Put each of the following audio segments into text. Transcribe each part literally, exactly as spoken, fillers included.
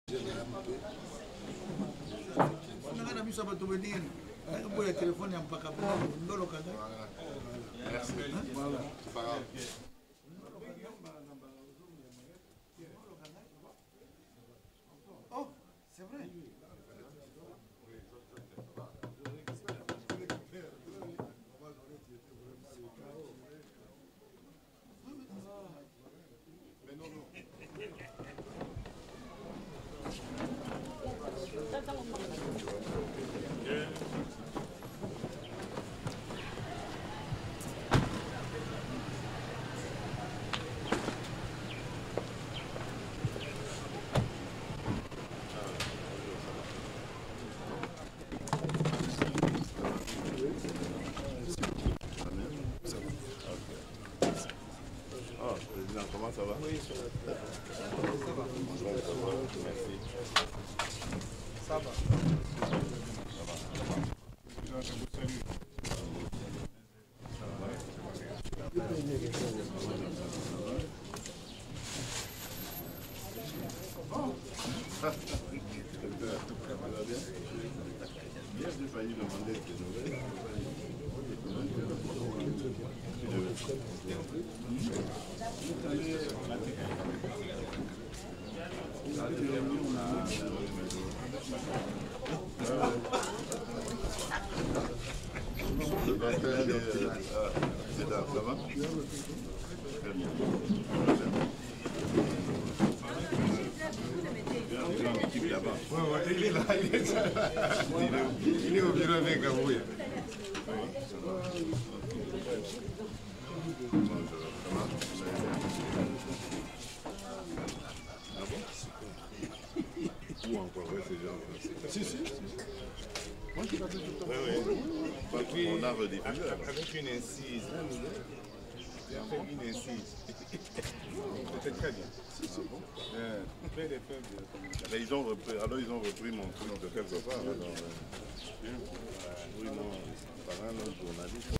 Oh, c'est vrai. Comment ça va? Oui, ça va. Ça va. Merci. Ça va. Bien, j'ai failli demander des nouvelles. Ça va? Ouais, ouais, il est là, il est là. Il est au bureau avec Gabouya. Où encore, ouais, ces gens? Si, si. Moi, je l'ai tout le temps. Oui, oui. On a rediffusé. Avec une incise. Avec une incise. C'était très bien. Euh, Mais ils ont repris, alors ils ont repris mon truc de quelque part. Alors, euh, oui, non, par un autre journaliste.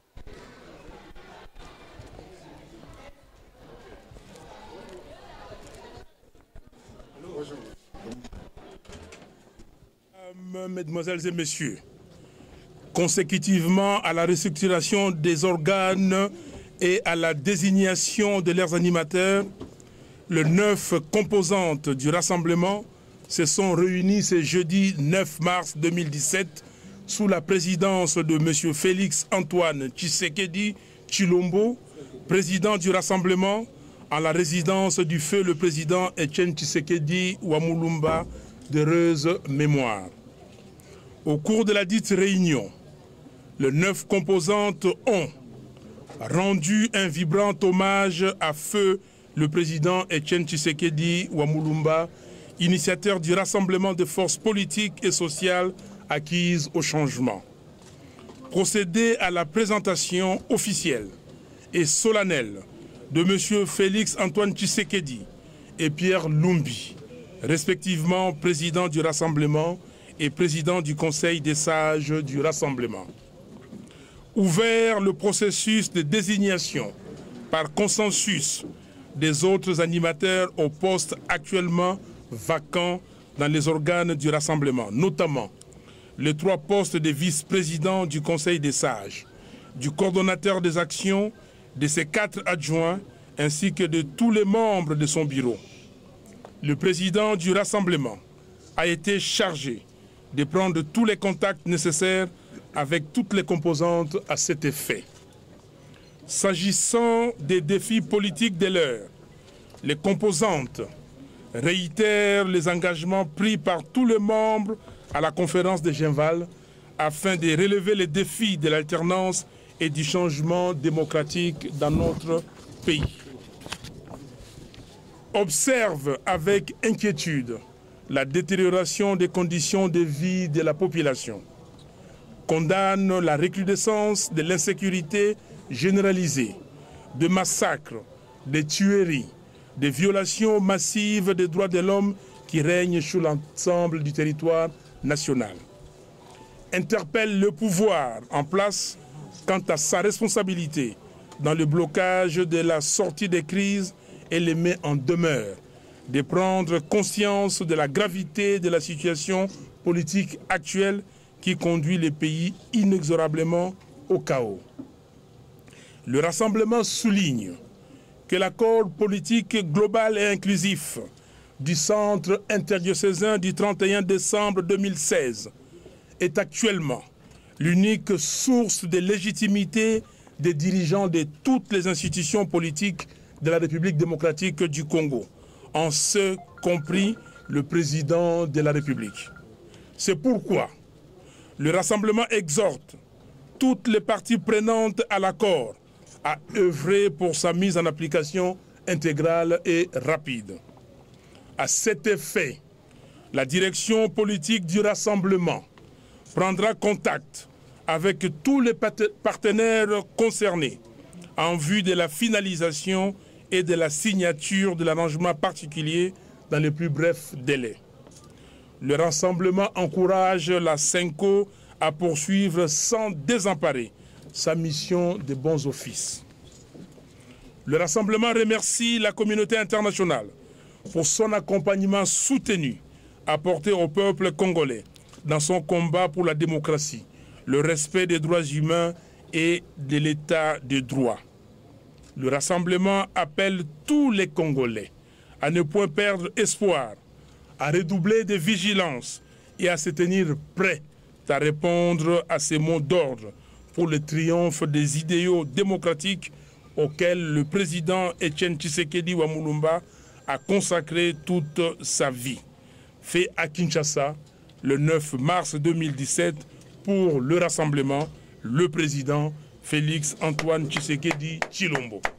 Mesdemoiselles et messieurs, consécutivement à la restructuration des organes et à la désignation de leurs animateurs, les neuf composantes du rassemblement se sont réunies ce jeudi neuf mars deux mille dix-sept sous la présidence de M. Félix Antoine Tshisekedi Tshilombo, président du rassemblement, en la résidence du feu le président Etienne Tshisekedi Wamulumba, d'heureuse mémoire. Au cours de la dite réunion, les neuf composantes ont rendu un vibrant hommage à feu le président Etienne Tshisekedi Wamulumba, initiateur du rassemblement des forces politiques et sociales acquises au changement. Procéder à la présentation officielle et solennelle de M. Félix Antoine Tshisekedi et Pierre Lumbi, respectivement président du rassemblement et président du Conseil des sages du rassemblement. Ouvert le processus de désignation par consensus des autres animateurs aux postes actuellement vacants dans les organes du rassemblement, notamment les trois postes de vice-président du Conseil des sages, du coordonnateur des actions, de ses quatre adjoints, ainsi que de tous les membres de son bureau. Le président du rassemblement a été chargé de prendre tous les contacts nécessaires avec toutes les composantes à cet effet. S'agissant des défis politiques de l'heure, les composantes réitèrent les engagements pris par tous les membres à la conférence de Genval afin de relever les défis de l'alternance et du changement démocratique dans notre pays. Observe avec inquiétude la détérioration des conditions de vie de la population. Condamne la recrudescence de l'insécurité généralisée, de massacres, de tueries, de violations massives des droits de l'homme qui règnent sur l'ensemble du territoire national. Interpelle le pouvoir en place quant à sa responsabilité dans le blocage de la sortie des crises et les met en demeure de prendre conscience de la gravité de la situation politique actuelle qui conduit le pays inexorablement au chaos. Le rassemblement souligne que l'accord politique global et inclusif du Centre interdiocésain du trente et un décembre deux mille seize est actuellement l'unique source de légitimité des dirigeants de toutes les institutions politiques de la République démocratique du Congo, en ce compris le président de la République. C'est pourquoi le rassemblement exhorte toutes les parties prenantes à l'accord à œuvrer pour sa mise en application intégrale et rapide. À cet effet, la direction politique du rassemblement prendra contact avec tous les partenaires concernés en vue de la finalisation et de la signature de l'arrangement particulier dans les plus brefs délais. Le rassemblement encourage la SENCO à poursuivre sans désemparer sa mission de bons offices. Le rassemblement remercie la communauté internationale pour son accompagnement soutenu apporté au peuple congolais dans son combat pour la démocratie, le respect des droits humains et de l'état de droit. Le rassemblement appelle tous les Congolais à ne point perdre espoir, à redoubler de vigilance et à se tenir prêts à répondre à ces mots d'ordre pour le triomphe des idéaux démocratiques auxquels le président Etienne Tshisekedi Wamulumba a consacré toute sa vie. Fait à Kinshasa le neuf mars deux mille dix-sept pour le rassemblement, le président Félix Antoine Tshisekedi Tshilombo.